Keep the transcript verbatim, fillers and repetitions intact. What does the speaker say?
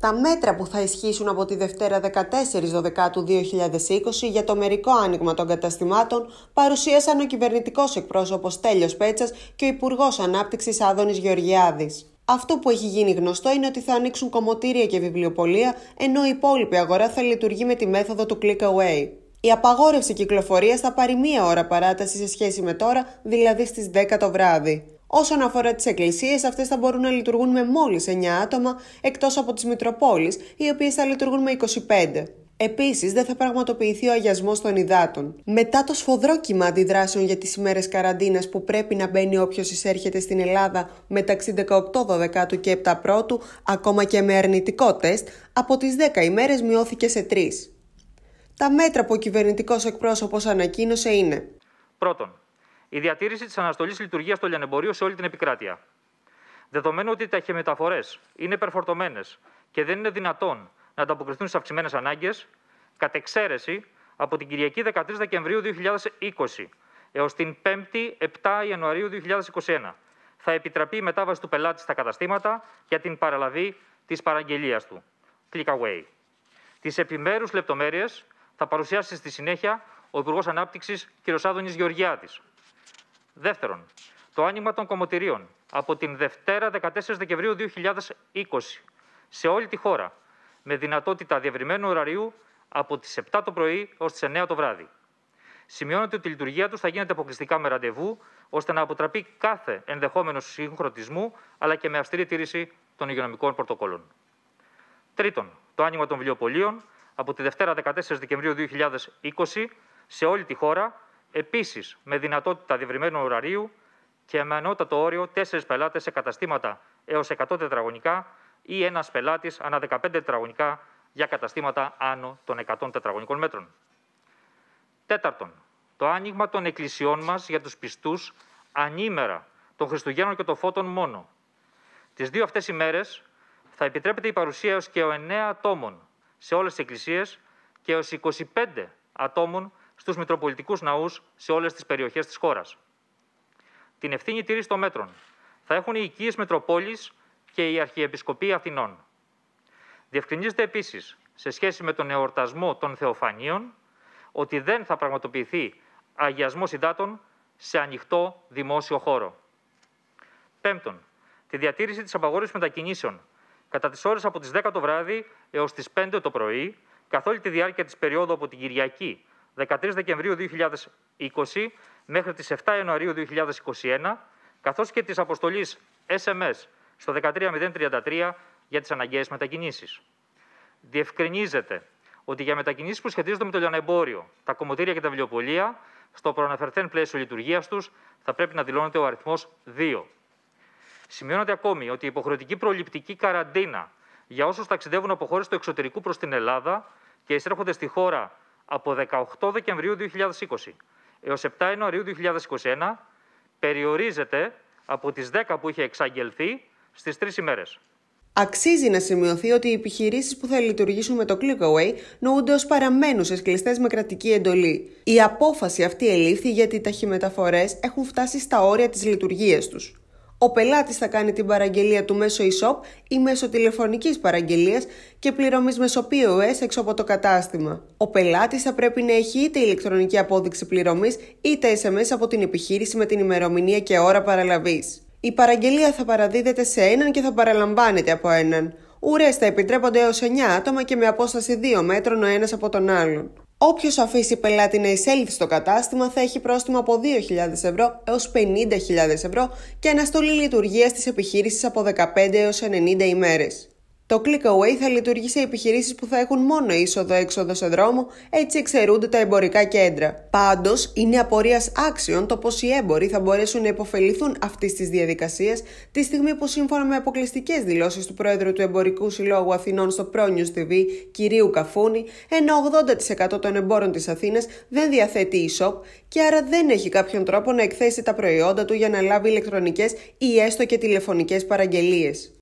Τα μέτρα που θα ισχύσουν από τη Δευτέρα δεκατέσσερις Δεκεμβρίου δύο χιλιάδες είκοσι για το μερικό άνοιγμα των καταστημάτων παρουσίασαν ο κυβερνητικός εκπρόσωπος Στέλιος Πέτσας και ο Υπουργός Ανάπτυξης Άδωνης Γεωργιάδης. Αυτό που έχει γίνει γνωστό είναι ότι θα ανοίξουν κομμωτήρια και βιβλιοπωλεία, ενώ η υπόλοιπη αγορά θα λειτουργεί με τη μέθοδο του click away. Η απαγόρευση κυκλοφορίας θα πάρει μία ώρα παράταση σε σχέση με τώρα, δηλαδή στις δέκα το βράδυ. Όσον αφορά τις εκκλησίες, αυτές θα μπορούν να λειτουργούν με μόλις εννιά άτομα, εκτός από τις Μητροπόλεις, οι οποίες θα λειτουργούν με είκοσι πέντε. Επίσης, δεν θα πραγματοποιηθεί ο αγιασμός των υδάτων. Μετά το σφοδρό κύμα αντιδράσεων για τις ημέρες καραντίνας που πρέπει να μπαίνει όποιος εισέρχεται στην Ελλάδα μεταξύ δεκαοκτώ Δεκεμβρίου και επτά Πρώτου, ακόμα και με αρνητικό τεστ, από τις δέκα ημέρες μειώθηκε σε τρεις. Τα μέτρα που ο κυβερνητικός εκπρόσωπος ανακοίνωσε είναι: Πρώτον, η διατήρηση της αναστολής λειτουργίας του λιανεμπορίου σε όλη την επικράτεια. Δεδομένου ότι οι ταχυμεταφορές είναι υπερφορτωμένες και δεν είναι δυνατόν να ανταποκριθούν στις αυξημένες ανάγκες, κατ' εξαίρεση από την Κυριακή δεκατρείς Δεκεμβρίου δύο χιλιάδες είκοσι έως την Πέμπτη επτά Ιανουαρίου δύο χιλιάδες είκοσι ένα θα επιτραπεί η μετάβαση του πελάτη στα καταστήματα για την παραλαβή της παραγγελίας του. Click away. Τις επιμέρους λεπτομέρειες θα παρουσιάσει στη συνέχεια ο Υπουργός Ανάπτυξης κ. Άδωνης Γεωργιάδης. Δεύτερον, το άνοιγμα των κομμωτηρίων από την Δευτέρα δεκατέσσερις Δεκεμβρίου δύο χιλιάδες είκοσι σε όλη τη χώρα, με δυνατότητα διευρυμένου ωραρίου από τις επτά το πρωί ως τις εννιά το βράδυ. Σημειώνεται ότι η λειτουργία τους θα γίνεται αποκλειστικά με ραντεβού, ώστε να αποτραπεί κάθε ενδεχόμενο συγχρονισμού, αλλά και με αυστηρή τήρηση των υγειονομικών πρωτοκόλων. Τρίτον, το άνοιγμα των βιβλιοπωλείων από τη Δευτέρα δεκατέσσερις Δεκεμβρίου δύο χιλιάδες είκοσι σε όλη τη χώρα, επίσης με δυνατότητα διευρυμένου ωραρίου και με ανώτατο όριο τέσσερις πελάτες σε καταστήματα έως εκατό τετραγωνικά ή ένας πελάτης ανά δεκαπέντε τετραγωνικά για καταστήματα άνω των εκατό τετραγωνικών μέτρων. Τέταρτον, το άνοιγμα των εκκλησιών μας για τους πιστούς ανήμερα των Χριστουγέννων και των Φώτων μόνο. Τις δύο αυτές ημέρες θα επιτρέπεται η παρουσία έως και εννέα ατόμων σε όλες τις εκκλησίες και έως είκοσι πέντε ατόμων στους Μητροπολιτικούς ναούς σε όλες τις περιοχές της χώρας. Την ευθύνη τήρηση των μέτρων θα έχουν οι οικίες Μητροπόλεις και η Αρχιεπισκοπή Αθηνών. Διευκρινίζεται επίσης, σε σχέση με τον εορτασμό των Θεοφανίων, ότι δεν θα πραγματοποιηθεί αγιασμός υδάτων σε ανοιχτό δημόσιο χώρο. Πέμπτον, τη διατήρηση της απαγόρευσης μετακινήσεων κατά τις ώρες από τις δέκα το βράδυ έως τις πέντε το πρωί, καθ' όλη τη διάρκεια της περίοδου από την Κυριακή δεκατρείς Δεκεμβρίου δύο χιλιάδες είκοσι μέχρι τις επτά Ιανουαρίου δύο χιλιάδες είκοσι ένα, καθώς και της αποστολής ες εμ ες στο δεκατρία μηδέν τριάντα τρία για τις αναγκαίες μετακινήσεις. Διευκρινίζεται ότι για μετακινήσεις που σχετίζονται με το λιανεμπόριο, τα κομμωτήρια και τα βιβλιοπωλεία, στο προαναφερθέν πλαίσιο λειτουργίας τους θα πρέπει να δηλώνεται ο αριθμός δύο. Σημειώνεται ακόμη ότι η υποχρεωτική προληπτική καραντίνα για όσους ταξιδεύουν από χώρες του εξωτερικού προς την Ελλάδα και εισέρχονται στη χώρα από δεκαοκτώ Δεκεμβρίου δύο χιλιάδες είκοσι έως επτά Ιανουαρίου δύο χιλιάδες είκοσι ένα περιορίζεται από τις δέκα που είχε εξαγγελθεί στις τρεις ημέρες. Αξίζει να σημειωθεί ότι οι επιχειρήσεις που θα λειτουργήσουν με το click away νοούνται ως παραμένουσες κλειστές με κρατική εντολή. Η απόφαση αυτή ελήφθη γιατί οι ταχυμεταφορές έχουν φτάσει στα όρια της λειτουργίας τους. Ο πελάτης θα κάνει την παραγγελία του μέσω e-shop ή μέσω τηλεφωνικής παραγγελίας και πληρωμής μέσω πι ο ες έξω από το κατάστημα. Ο πελάτης θα πρέπει να έχει είτε ηλεκτρονική απόδειξη πληρωμής είτε ες εμ ες από την επιχείρηση με την ημερομηνία και ώρα παραλαβής. Η παραγγελία θα παραδίδεται σε έναν και θα παραλαμβάνεται από έναν. Ουρές θα επιτρέπονται έως εννιά άτομα και με απόσταση δύο μέτρων ο ένας από τον άλλον. Όποιος αφήσει πελάτη να εισέλθει στο κατάστημα θα έχει πρόστιμο από δύο χιλιάδες ευρώ έως πενήντα χιλιάδες ευρώ και αναστολή λειτουργίας της επιχείρησης από δεκαπέντε έως ενενήντα ημέρες. Το click away θα λειτουργεί σε επιχειρήσεις που θα έχουν μόνο είσοδο-έξοδο σε δρόμο, έτσι εξαιρούνται τα εμπορικά κέντρα. Πάντως, είναι απορίας άξιων το πώς οι έμποροι θα μπορέσουν να υποφεληθούν αυτής της διαδικασίας, τη στιγμή που σύμφωνα με αποκλειστικές δηλώσεις του Πρόεδρου του Εμπορικού Συλλόγου Αθηνών στο ProNews τι βι, κυρίου Καφούνη, ένα ογδόντα τοις εκατό των εμπόρων της Αθήνας δεν διαθέτει e-shop και άρα δεν έχει κάποιον τρόπο να εκθέσει τα προϊόντα του για να λάβει ηλεκτρονικές ή έστω και τηλεφωνικές παραγγελίες.